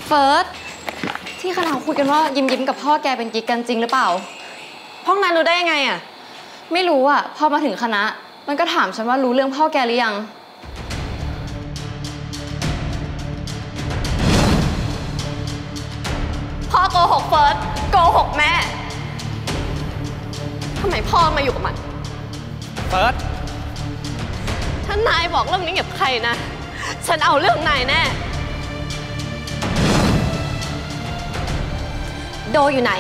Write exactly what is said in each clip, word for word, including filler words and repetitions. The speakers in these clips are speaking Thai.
เฟิร์สที่คณะคุยกันว่ายิ้มยิ้มกับพ่อแกเป็นกิ๊กกันจริงหรือเปล่าพ่อนายรู้ได้ยังไงอ่ะไม่รู้อ่ะพอมาถึงคณะมันก็ถามฉันว่ารู้เรื่องพ่อแกหรือยังพ่อโกหกเฟิร์สโกหกแม่ทำไมพ่อมาอยู่กับมันเฟิร์สถ้านายบอกเรื่องนี้กับใครนะฉันเอาเรื่องนายแน่โดอยู่ไหน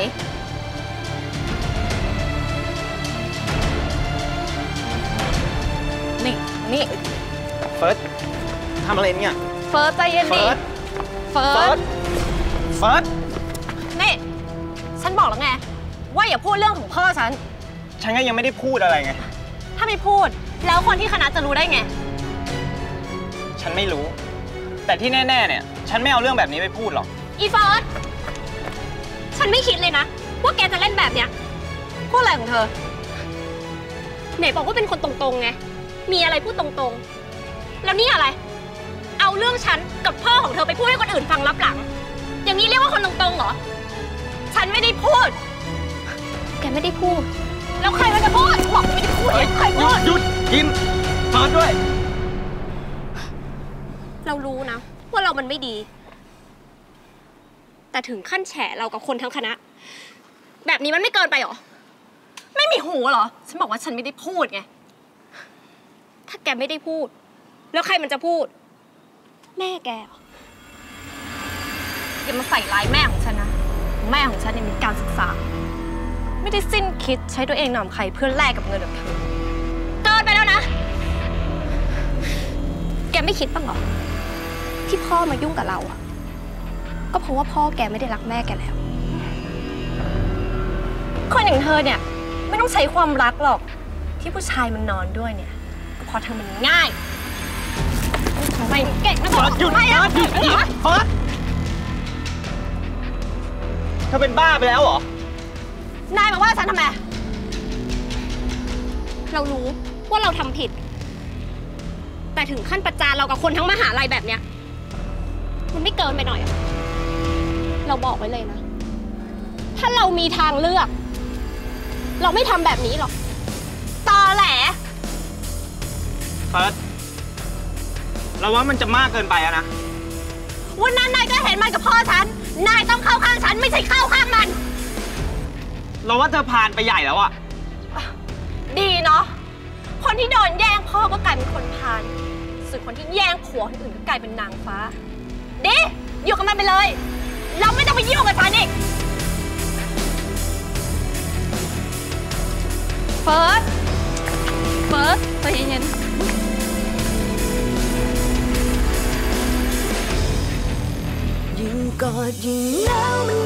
นี่นี่เฟิร์สทำอะไรเนี่ยเฟิร์สใจเย็นดิเฟิร์สเฟิร์สนี่ฉันบอกแล้วไงว่าอย่าพูดเรื่องของพ่อฉันฉันก็ยังไม่ได้พูดอะไรไงถ้าไม่พูดแล้วคนที่คณะจะรู้ได้ไงฉันไม่รู้แต่ที่แน่ๆเนี่ยฉันไม่เอาเรื่องแบบนี้ไปพูดหรอกอีเฟิร์สฉันไม่คิดเลยนะว่าแกจะเล่นแบบเนี้ยพูดอะไรของเธอไหนบอกว่าเป็นคนตรงๆไงมีอะไรพูดตรงๆแล้วนี่อะไรเอาเรื่องฉันกับพ่อของเธอไปพูดให้คนอื่นฟังลับหลังอย่างนี้เรียกว่าคนตรงๆเหรอฉันไม่ได้พูดแกไม่ได้พูดแล้วใครมันจะพูดบอกไม่ได้พูดใครพูดหยุดยิ้มเฟิร์สด้วยเรารู้นะว่าเรามันไม่ดีแต่ถึงขั้นแฉเรากับคนทั้งคณะแบบนี้มันไม่เกินไปหรอไม่มีหูเหรอฉันบอกว่าฉันไม่ได้พูดไงถ้าแกไม่ได้พูดแล้วใครมันจะพูดแม่แกเหรออย่ามาใส่ร้ายแม่ของฉันนะแม่ของฉันเนี่ยมีการศึกษาไม่ได้สิ้นคิดใช้ตัวเองนำใครเพื่อแลกกับเงินแบบเธอเกินไปแล้วนะแกไม่คิดบ้างเหรอที่พ่อมายุ่งกับเราอะก็เพราะว่าพ่อแกไม่ได้รักแม่แกแล้วคนอย่างเธอเนี่ยไม่ต้องใช้ความรักหรอกที่ผู้ชายมันนอนด้วยเนี่ยก็เพราะเธอมันง่ายไม่เก่งนะบอกหยุดนะหยุดหยุดเฟิร์สเธอเป็นบ้าไปแล้วเหรอนายมาว่าฉันทำไมเรารู้ว่าเราทำผิดแต่ถึงขั้นประจานเรากับคนทั้งมหาลัยแบบเนี้ยมันไม่เกินไปหน่อยอะเราบอกไว้เลยนะถ้าเรามีทางเลือกเราไม่ทำแบบนี้หรอกตอแหลเฟิร์สเราว่ามันจะมากเกินไปอะนะวันนั้นนายก็เห็นมันกับพ่อฉันนายต้องเข้าข้างฉันไม่ใช่เข้าข้างมันเราว่าเธอผ่านไปใหญ่แล้วอะดีเนาะคนที่โดนแย่งพ่อก็กลายเป็นคนพาลส่วนคนที่แย่งผัวคนอื่นก็กลายเป็นนางฟ้าดิอยู่กับมันไปเลยเราไม่ต้องไปยุ่งกับฉันอีกเฟิร์สเฟิร์สใจเย็นยิ่งกอดยิ่งหนาว